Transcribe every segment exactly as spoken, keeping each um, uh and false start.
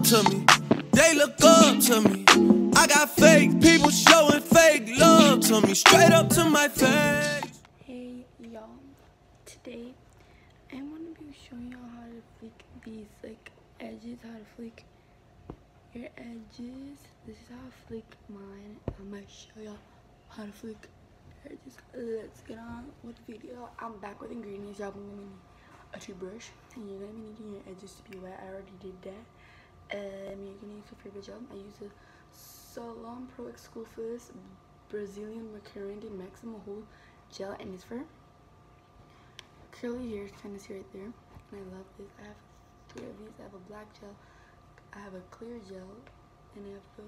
to me. They look up to me. I got fake people showing fake love to me, straight up to my face. Hey y'all, today I'm gonna be showing y'all how to flick these like edges, how to flick your edges. This is how I flick mine. I'm gonna show y'all how to flick your edges. Let's get on with the video. I'm back with ingredients. Y'all gonna need a toothbrush, and you're gonna be needing your edges to be wet. I already did that. Um, you're gonna use your favorite gel. I use a Salon Pro Exclusive Brazilian Recurrent Maximum Hold Gel, and it's for curly hair. Kind of see right there, and I love this. I have three of these. I have a black gel, I have a clear gel, and I have the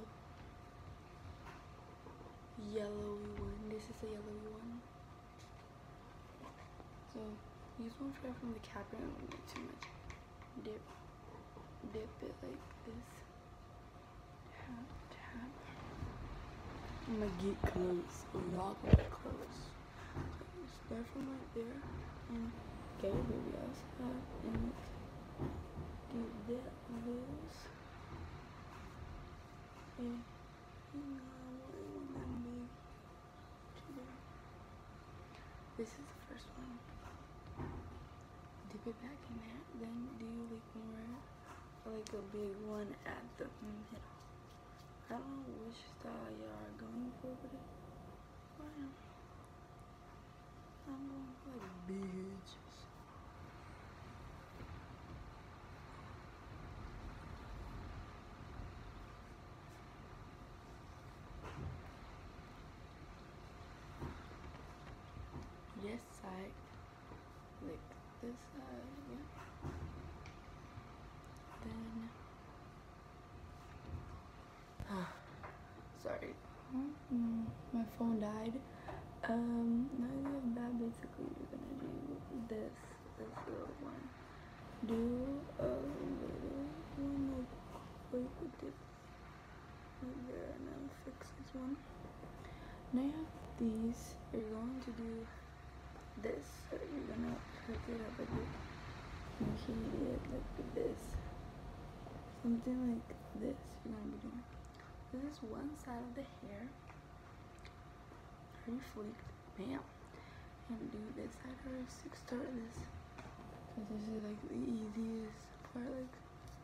yellowy one. This is the yellowy one. So use one for from the capper. I don't need too much. Dip, dip it like this. Tap, tap. I'm gonna get close. Y'all gonna get close. So start from right there and get your baby outside and get that loose. And you know, I really want that big to there. This is the first one. Dip it back in there. Then do like more, like a big one at the middle. I don't know which style y'all are going for, but it, well, I'm going for like big edges. Yes side, like this side, yeah. Then, ah, sorry, mm, my phone died. Um, now of that, basically you're gonna do this, this little one. Do a little one like with this right there, and then fix this one. Now you have these. You're going to do this. So you're gonna hook it up like this. And heat it like this. Something like this. You're gonna be doing. This is one side of the hair. Already flicked. Bam. And do this side first. Start this. Cause this is like the easiest part. Like.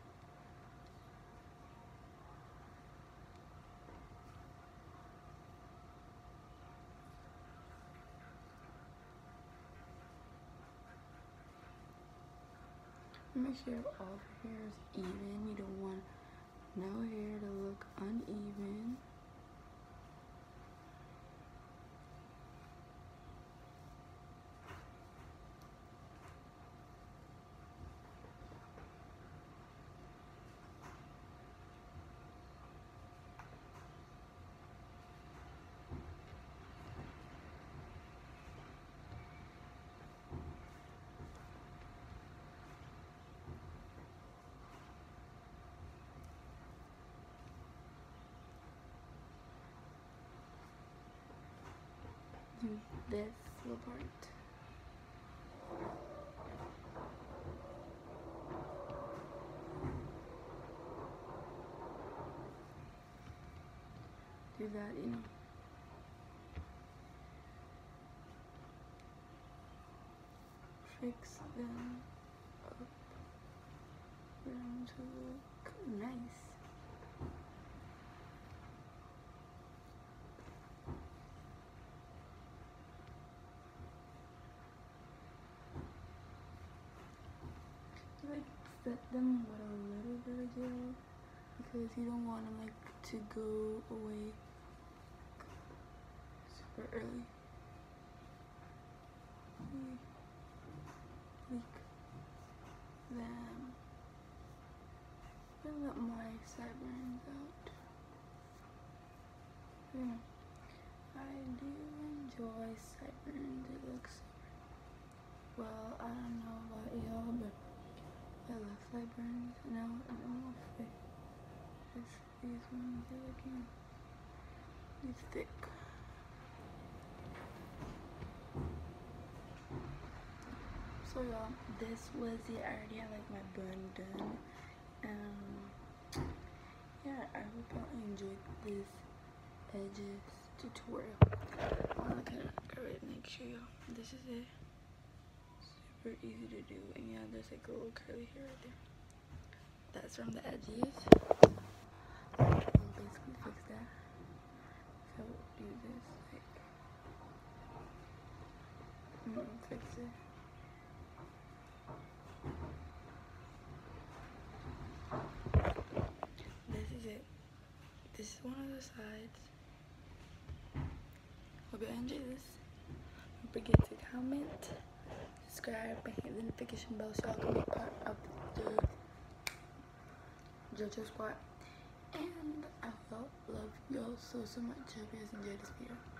Make sure all the hair is even. You don't want no hair to look uneven. Do this little part. Do that, you know. Fix them up for them to look nice. Like set them with a little bit of gel because you don't want them like to go away super early. Leak them. I'll let my sideburns out. Yeah. I do enjoy sideburns. It looks, well, I don't know about y'all, but I love sideburns. Now I don't know if they, it's these ones are looking, it's thick. So y'all, this was it. I already have like my bun done. Um, I hope y'all enjoyed this edges tutorial. I'm gonna go ahead and make sure y'all. This is it. Super easy to do, and yeah, there's like a little curly hair right there. That's from the edges. We'll basically fix that. So do this, like, mm, fix it. This is it. This is one of the sides. Hope you enjoy this. Don't forget to comment, subscribe, and hit the notification bell so y'all can be part of the JoJo Squad. And I love y'all so so much. Hope you guys enjoyed this video.